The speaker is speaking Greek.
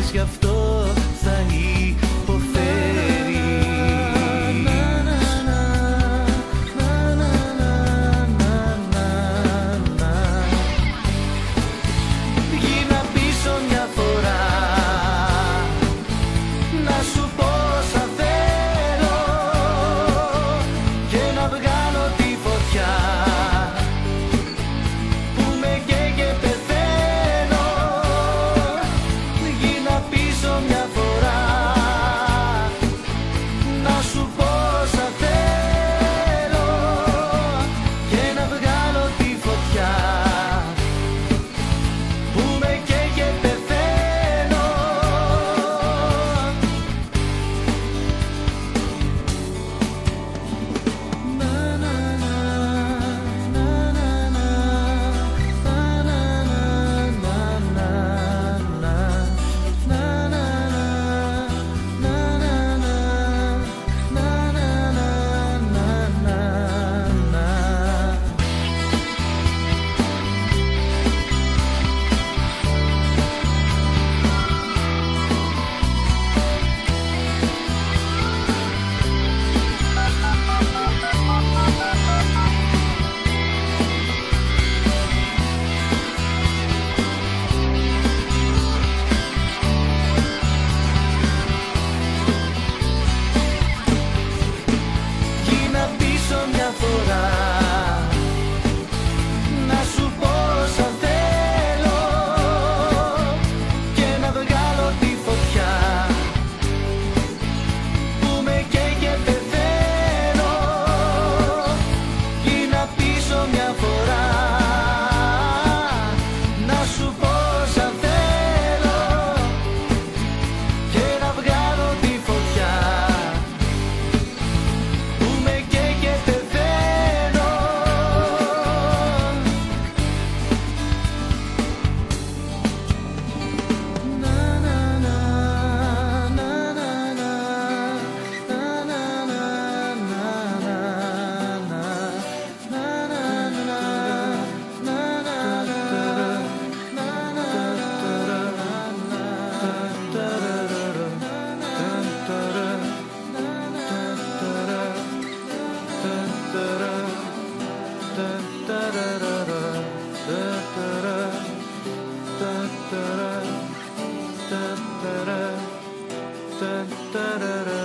ξέρεις γι' αυτό θα υποφέρεις. Γίνα πίσω μια φορά, να σου πω όσα θέλω και να βγάλω τη φωτιά που με καίει και πεθαίνω. Γίνα πίσω μια φορά, να σου πω όσα θέλω και να βγάλω τη φωτιά που με καίει και πεθαίνω. Γίνα πίσω μια φορά, να σου πω όσα θέλω και να βγάλω τη φωτιά που με καίει και πεθαίνω. Γίνα πίσω μια φορά, να σου πω όσα θέλω και να βγάλω τη φωτιά που με καίει και πεθαίνω. Da da da